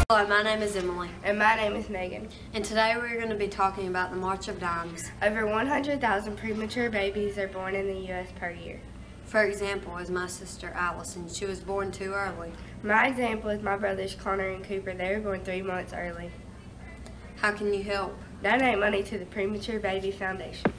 Hello, my name is Emily. And my name is Megan. And today we're going to be talking about the March of Dimes. Over 100,000 premature babies are born in the U.S. per year. For example, is my sister Allison. She was born too early. My example is my brothers Connor and Cooper. They were born 3 months early. How can you help? Donate money to the Premature Baby Foundation.